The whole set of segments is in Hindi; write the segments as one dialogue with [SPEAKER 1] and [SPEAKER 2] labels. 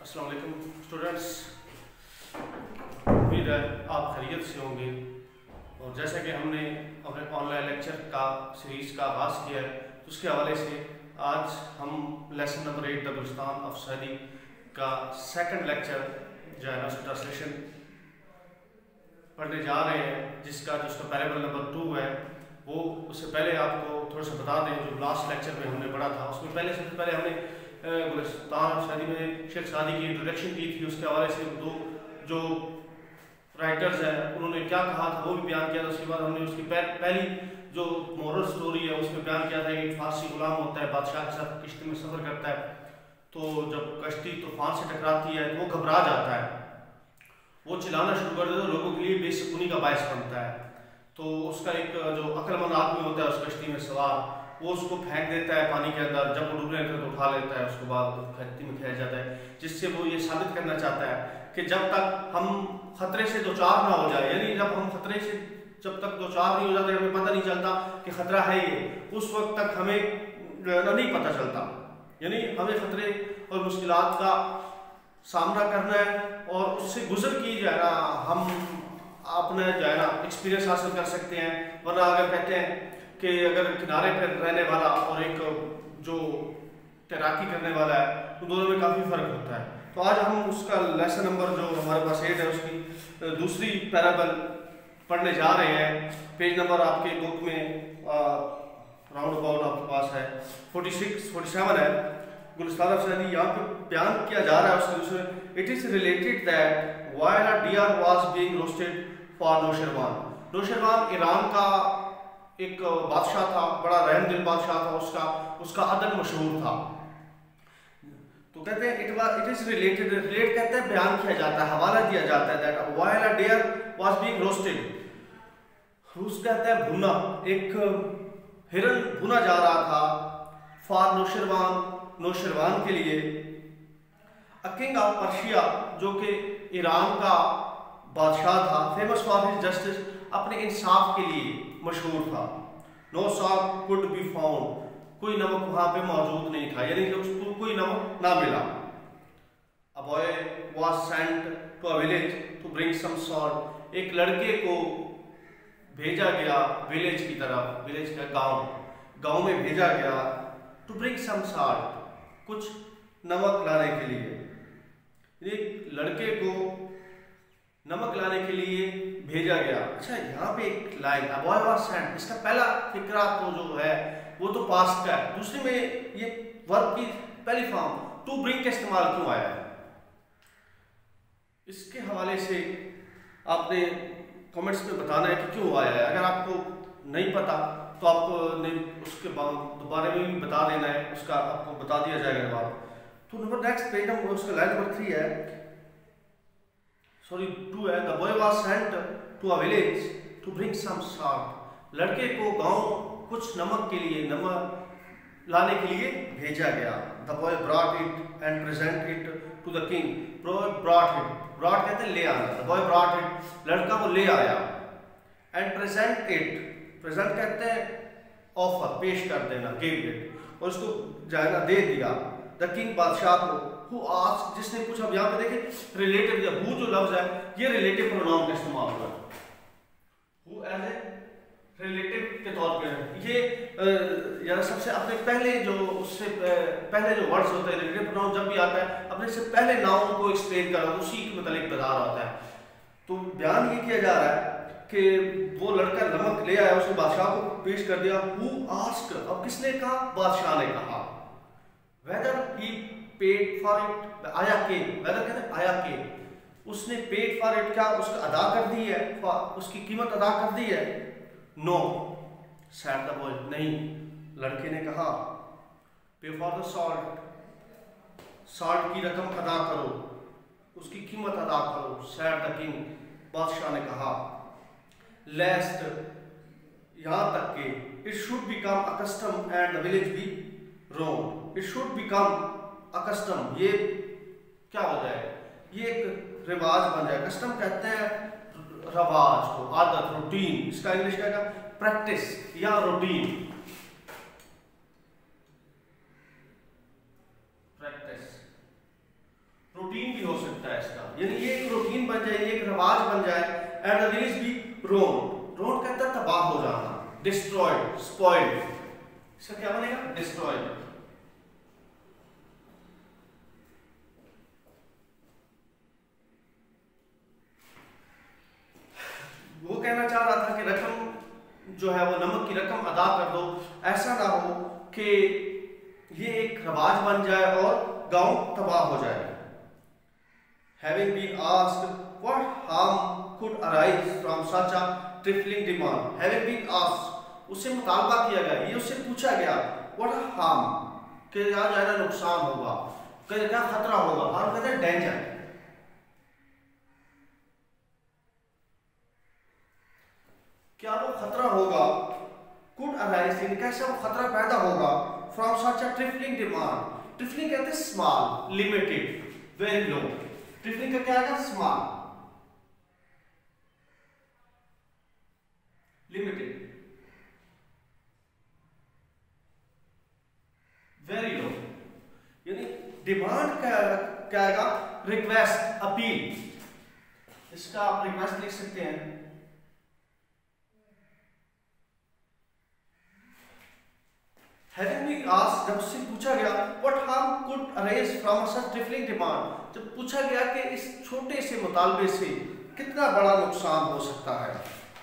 [SPEAKER 1] अस्सलाम वालेकुम स्टूडेंट्स, उम्मीद है आप खैरियत से होंगे। और जैसा कि हमने अपने ऑनलाइन लेक्चर का सीरीज़ का आगाज़ किया है, तो उसके हवाले से आज हम lesson number 8 the Gulistan of Saadi का सेकंड लेक्चर जो है ना उसका ट्रांसलेशन पढ़ने जा रहे हैं, जिसका पैराबल नंबर 2 है। वो उससे पहले आपको थोड़ा सा बता दें, जो लास्ट लेक्चर में हमने पढ़ा था उसमें सबसे पहले हमने गुलिस्तान ऑफ सऊदी में शेख सादी की इंट्रोडक्शन की थी। उसके हवाले से दो जो राइटर्स हैं उन्होंने क्या कहा था वो भी बयान किया था। उसके बाद हमने उसकी पहली जो मोरल स्टोरी है उसमें बयान किया था कि फारसी गुलाम होता है, बादशाह के साथ कश्ती में सफ़र करता है, तो जब कश्ती तूफान से टकराती है तो वो घबरा जाता है, वो चिल्लाना शुरू कर देता है, लोगों के लिए बेसुकूनी का बायस बनता है। तो उसका एक जो अक्लमंद आदमी होता है उस कश्ती में सवार, वो उसको फेंक देता है पानी के अंदर। जब वो डूबने लगता है तो उठा लेता है, उसके बाद कश्ती में खेल जाता है, जिससे वो ये साबित करना चाहता है कि जब तक हम खतरे से दो चार ना हो जाए, यानी जब हम खतरे से जब तक दो चार नहीं हो जाते, हमें पता नहीं चलता कि खतरा है ये, उस वक्त तक हमें नहीं पता चलता। यानी हमें खतरे और मुश्किलात का सामना करना है और उससे गुजर की जो है ना हम अपना जो है ना एक्सपीरियंस हासिल कर सकते हैं। वरना अगर कहते हैं कि अगर किनारे पर रहने वाला और एक जो तैराकी करने वाला है तो दोनों में काफ़ी फ़र्क होता है। तो आज हम उसका लेसन नंबर जो हमारे पास 8 है उसकी दूसरी पैराबल पढ़ने जा रहे हैं। पेज नंबर आपके बुक में राउंड अबाउट आपके पास है 47 है। गुलिस्तान ऑफ सऊदी यहाँ पे बयान किया जा रहा है उसके दूसरे। It is related that while a deer was being roasted for Nausherwan. Nausherwan Iran का एक बादशाह था, बड़ा रहमदिल बादशाह था, उसका अदब मशहूर था। तो कहते हैं इट इज रिलेटेड, रिलेट कहते हैं बयान किया जाता है, हवाला दिया जाता है that while a deer was being roasted, roast कहते हैं भुना, एक हिरन भुना जा रहा था, फॉर नौशरवान के लिए। अ किंग ऑफ पर्शिया जो कि ईरान का बादशाह था, फेमस फॉर हिज जस्टिस, अपने इंसाफ के लिए मशहूर था। No salt could be found, कोई नमक वहां पे मौजूद नहीं था, यानी कि उसको कोई नमक ना मिला। A boy was sent to a village to bring some salt, एक लड़के को भेजा गया विलेज की तरफ, विलेज का गांव में भेजा गया, टू ब्रिंग सम सॉल्ट, कुछ नमक लाने के लिए। एक लड़के को नमक लाने के लिए भेजा गया। अच्छा, यहाँ पे एक line a boy was sent, इसका पहला फिक्रा तो जो है वो तो पास्ट का है। दूसरे में ये वर्ब की पहली फॉर्म टू ब्रिंग का इस्तेमाल क्यों आया है, इसके हवाले से आपने कमेंट्स में बताना है कि क्यों आया है। अगर आपको नहीं पता तो आपने उसके बारे में भी बता देना है, उसका आपको बता दिया जाएगा जवाब। तो नंबर नेक्स्ट पेज नंबर उसका लाइन नंबर 3 है, सॉरी 2 है। The boy was sent to a village to bring some salt, लड़के को गांव कुछ नमक के लिए, नमक लाने के लिए भेजा गया। The boy brought it and present it to the king, brought it, brought कहते हैं ले आना, द बॉय ब्रॉट इट, लड़का वो ले आया, एंड प्रेजेंट इट, प्रेजेंट कहते हैं ऑफर, पेश कर देना, गिव इट, और उसको जायना दे दिया। द किंग बादशाह को, हु आस्क्ड, जिसने पूछा। अब यहाँ पे देखिए रिलेटिव, हु जो लफ्ज है ये रिलेटिव प्रोनाउन का इस्तेमाल हुआ है, हु एज ए रिलेटिव के तौर पे। ये यार सबसे अपने पहले जो उससे पहले जो वर्ड्स होते हैं रिलेटिव प्रोनाउन जब भी आता है अपने से पहले नाउन को एक्सप्लेन कर रहा है, उसी के मतलब बता रहा होता है। तो बयान ये किया जा रहा है कि वो लड़का नमक ले आया, उसने बादशाह को पेश कर दिया। हु आस्क्ड, अब किसने कहा, बादशाह ने कहा। Whether he paid for it, आया के, वेदर कहते हैं आया के, उसने पेड फॉर इट, क्या उसका अदा कर दी है, उसकी कीमत अदा कर दी है। नो सैड द बॉय, नहीं, लड़के ने कहा। पे फॉर द सॉल्ट, सॉल्ट की रकम अदा करो, उसकी कीमत अदा करो। सैड द किंग, बादशाह ने कहा। लेस्ट, यहां तक के it should become a custom and the village be ruined, it should become a custom, ये क्या हो जाए, ये एक रिवाज बन जाए। कस्टम कहते हैं रवाज को, आदत, रूटीन, इसका इंग्लिश क्या है, प्रैक्टिस या रूटीन, प्रैक्टिस। रूटीन भी हो सकता है इसका, यानी ये एक रूटीन बन जाए, ये एक रिवाज बन जाए। एंड द विलेज भी रोन, रोन कहता है तबाह हो जाना, डिस्ट्रॉयड, स्पॉइल्ड, इसका क्या बनेगा? डिस्ट्रॉयड। वो कहना चाह रहा था कि रकम जो है वो नमक की रकम अदा कर दो, ऐसा ना हो कि ये एक रवाज बन जाए और गांव तबाह हो जाए। Having been asked what harm could arise from such a trifling demand, having been asked, उससे मुतालबा किया गया, ये उससे पूछा गया what a harm, कि क्या जो है ना नुकसान होगा, क्या खतरा होगा, harm कहते हैं डेंजर, क्या वो खतरा होगा, could arise, कैसे वो खतरा पैदा होगा, from such a trifling demand, trifling कहते हैं small, limited, very low, trifling का क्या आएगा? small, limited, very low, यानी डिमांड क्या आएगा? रिक्वेस्ट, अपील, इसका आप रिक्वेस्ट लिख सकते हैं। Having been asked, जब उससे पूछा गया what harm could arise from such trifling demand, जब पूछा गया कि इस छोटे से मुतालबे से कितना बड़ा नुकसान हो सकता है,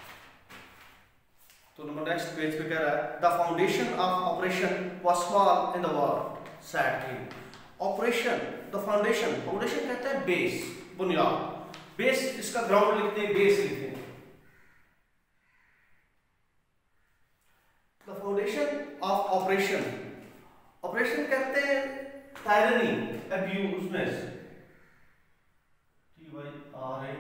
[SPEAKER 1] तो नंबर नेक्स्ट पेज पे कह रहा है the foundation of operation was small in the war, sad thing, operation, the foundation, foundation कहते हैं बेस, बुनियाद, बेस इसका ग्राउंड लिखते हैं, बेस लिखते हैं, the foundation of operation, operation कहते हैं टायरनी, अब्यूजनेस, TYRA,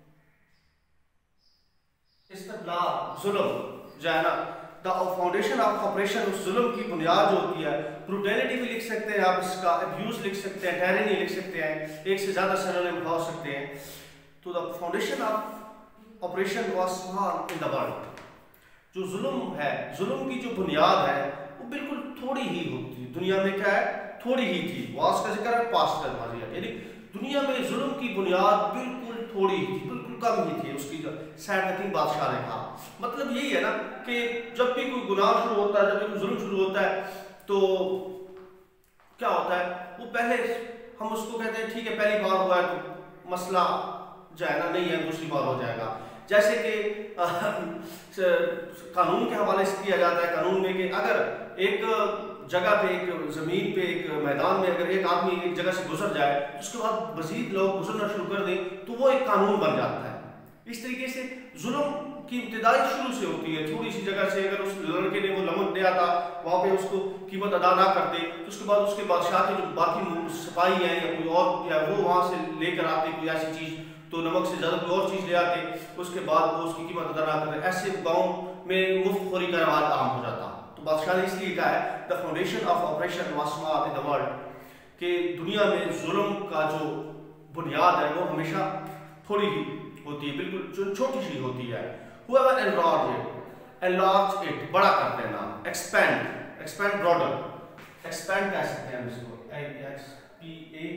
[SPEAKER 1] इस्तेबलाल, जुल्म जो है ना, द फाउंडेशन ऑफ ऑपरेशन, उस जुल्म की बुनियाद जो होती है, ब्रूटैलिटी भी लिख सकते हैं आप, इसका अब्यूज लिख सकते हैं, टायरनी लिख सकते हैं, एक से ज्यादा सिनोनिम हो सकते हैं। तो the foundation of operation was small in the world, जो जुल्म है, जुल्म की जो बुनियाद है वो बिल्कुल थोड़ी ही होती है दुनिया में, क्या है? थोड़ी ही थी, वास का जिक्र है, पास्ट का माजी है, यानी दुनिया में जुल्म की बुनियाद बिल्कुल थोड़ी ही थी, बिल्कुल कम ही थी उसकी, जो सैड नथिंग बादशाह ने कहा। मतलब यही है ना कि जब भी कोई गुनाह शुरू होता है, जब भी कोई जुल्म शुरू होता है, तो क्या होता है, वो पहले हम उसको कहते हैं ठीक है पहली बार हुआ है तो मसला जो है ना नहीं है, दूसरी बार हो जाएगा। जैसे कि कानून के हवाले से किया जाता है, कानून में कि अगर एक जगह पे, एक जमीन पे, एक मैदान में अगर एक आदमी एक जगह से गुजर जाए, उसके बाद मजीद लोग गुजरना शुरू कर दें, तो वो एक कानून बन जाता है। इस तरीके से जुल्म की इब्तिदाई शुरू से होती है, थोड़ी सी जगह से अगर उस लड़के ने वो लमक दिया था, वहाँ पे उसको कीमत अदा ना करते, तो उसके बाद उसके बादशाह के जो बाकी सिपाही हैं या कोई और, या वो वहाँ से लेकर आते कोई ऐसी चीज़, तो नमक से ज़्यादा कोई और चीज़ ले आते, उसके बाद वो उसकी कीमत अदा ना करें, ऐसे गाँव में मुफ्तखोरी का रवाज आम हो जाता। तो बादशाह ने इसलिए कहा है the foundation of operation was small in the world, कि दुनिया में जुल्म का जो बुनियाद है वो हमेशा थोड़ी ही होती है, बिल्कुल जो छोटी सी होती है। whoever enlarge it, बड़ा कर देना, expand broader, expand कह सकते हैं हम इसको, XPA,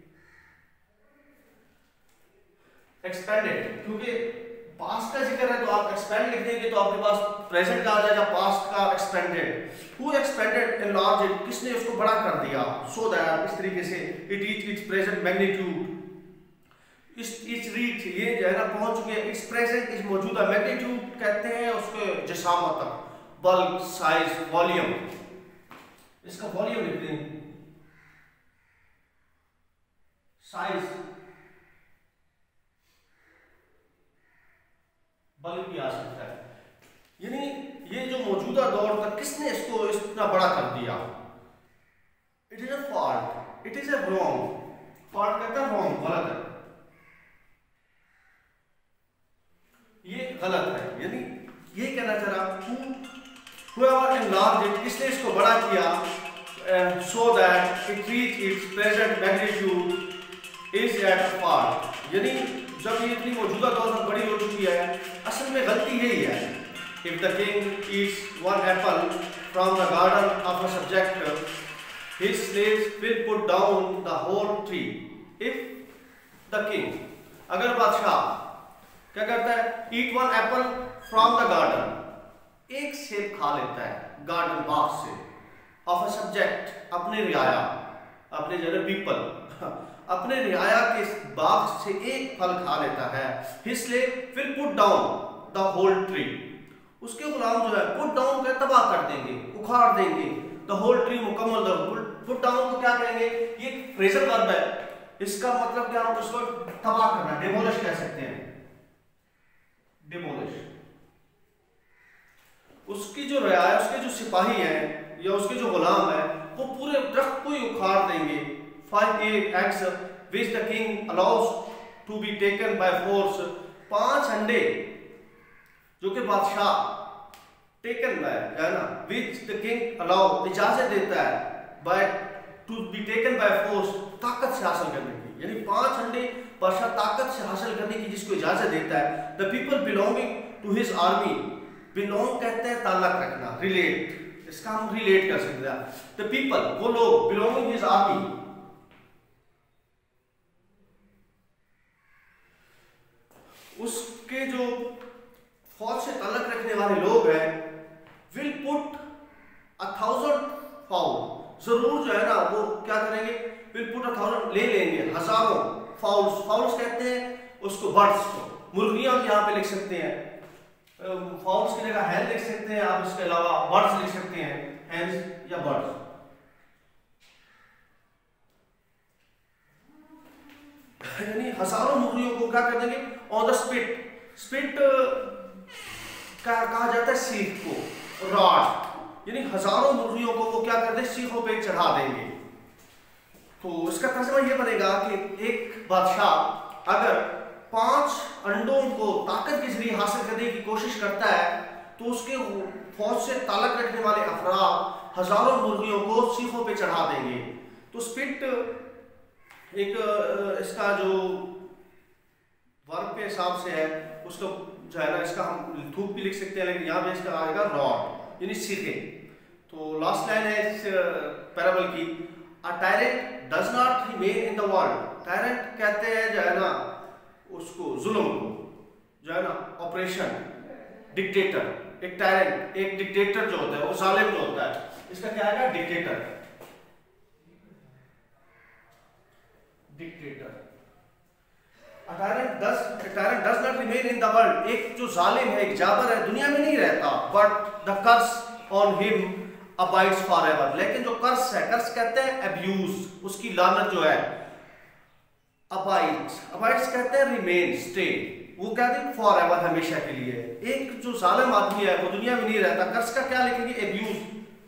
[SPEAKER 1] expanded, क्योंकि पास्ट का जिक्र है तो आप एक्सपेंड लिख देंगे तो आपके पास प्रेजेंट का आ जाएगा, पास्ट का expanded, who expanded enlarge it, किसने उसको बड़ा कर दिया, सो दैट, इस तरीके से, it reach its present magnitude, its reach, ये जो है ना पहुंच चुके हैं, इट्स प्रेजेंट, इस मौजूदा, मैग्नीट्यूड कहते हैं उसके जिसामत तक, बल्क, साइज, वॉल्यूम, इसका वॉल्यूम लिखते हैं, साइज, बल्क भी आ सकता है, यानी ये जो मौजूदा दौर तक किसने इसको इतना बड़ा कर दिया। It is a fault, it is a wrong, fault कहता है रॉन्ग, गलत है, ये गलत है, यानी ये कहना चाह रहा whoever enlarged it, किसने इसको बड़ा किया, so that it reach its present magnitude is at fault, यानी जब ये इतनी मौजूदा दौर में बड़ी हो चुकी है, असल में गलती यही है। If the king eats one apple from the garden of a subject, his slaves will put down the whole tree. If द किंग, अगर बादशाह क्या करता है, eat one apple from the garden, एक सेब खा लेता है गार्डन बाग से, ऑफ अ सब्जेक्ट, अपने रियाया, अपने जो पीपल अपने रियाया के बाग से एक फल खा लेता है, his slave will put down the whole tree, उसके गुलाम जो है पुट डाउन कर तबाह कर देंगे, उखाड़ देंगे, द होल ट्री मुकम्मल, पुट डाउन को क्या कहेंगे, ये फ्रेजल वर्ब है, इसका मतलब क्या, हम उसको तबाह करना, डेमोलिश कह सकते हैं, डेमोलिश। उसकी जो रियाया, उसके जो सिपाही हैं या उसके जो गुलाम है, वो पूरे दरख्त को ही उखाड़ देंगे। 5 eggs which the king allows to be taken by force, 5 अंडे जो कि बादशाह टेकन बाय है ना, which the king allow, इजाजत देता है, by to be taken by force, ताकत से हासिल करने की, यानी 5 अंडे बादशाह ताकत से हासिल करने की जिसको इजाजत देता है। The people belonging to his army, belong कहते हैं ताल्लुक रखना, रिलेट, इसका हम रिलेट कर सकते हैं। The people, वो लोग, belonging his army, उसके जो फौज से ताल्लुक रखने वाले लोग हैं, विल पुट 1000 फाउल, जरूर जो है ना वो क्या करेंगे, विल पुट 1000, ले लेंगे हजारों, फाउल्स, फाउल्स कहते हैं उसको बर्ड्स को, मुर्गियां यहाँ पे लिख सकते हैं, फाउल्स की जगह हैन लिख सकते हैं आप, इसके अलावा बर्ड्स लिख सकते हैं, हैंस या बर्ड्स। यानी हजारों मुर्गियों को क्या कर देंगे, ऑन द स्पिट, स्पिट कहा जाता है सीख को, रॉड, यानी हजारों मुर्गियों को वो क्या कर दे, सीखों पे चढ़ा देंगे। तो इसका तर्जुमा ये बनेगा कि एक बादशाह अगर 5 अंडों को ताकत के जरिए हासिल करने की कोशिश करता है, तो उसके फौज से ताल्लुक रखने वाले अफराद हजारों मुर्गियों को सीखों पे चढ़ा देंगे। तो स्पिट एक इसका जो वर्ब के हिसाब से है, उसको जो है ना, इसका हम थूक भी लिख सकते हैं, लेकिन यहाँ पे इसका आएगा रॉड, यानी सीखे। तो लास्ट लाइन है इस पैराबल की, a tyrant does not remain in the world, tyrant कहते हैं जो है ना उसको, जुल्म को, जो है ना ऑपरेशन, डिक्टेटर, एक टायरेंट, एक डिक्टेटर जो होता है वो जालिम जो होता है, इसका क्या आएगा, dictator, dictator. A tyrant does not remain in the world, एक जो जालिम है, एक जाबर है, दुनिया में नहीं रहता, but the curse on him abides forever, लेकिन जो कर्स है, कर्स कहते हैं abuse, उसकी लानत जो है, abides कहते हैं remain, stay, वो कहते हैं forever, हमेशा के लिए। एक जो जालिम आदमी है वो दुनिया में नहीं रहता, कर्स का क्या लिखेंगे, abuse,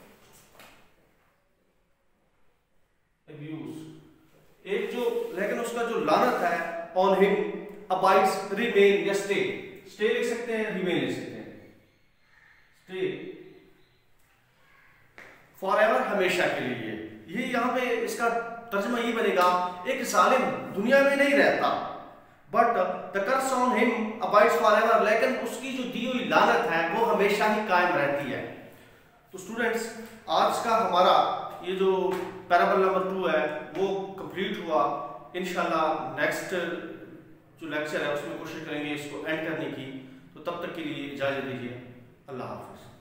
[SPEAKER 1] एक जो, लेकिन उसका जो लानत है, on him abides, remain या stay, stay लिख सकते हैं, remain लिख सकते हैं, stay forever, हमेशा के लिए। ये यहाँ पे इसका तर्जुमा ये बनेगा, एक जालिम दुनिया में नहीं रहता, but the curse on him abides forever, लेकिन उसकी जो दी हुई लानत है वो हमेशा ही कायम रहती है। तो स्टूडेंट्स, आज का हमारा ये जो पैराबल नंबर 2 है वो कंप्लीट हुआ। इंशाल्लाह नेक्स्ट जो लेक्चर है उसमें कोशिश करेंगे इसको एंड करने की। तो तब तक के लिए इजाज़त दीजिए, अल्लाह हाफ़िज़।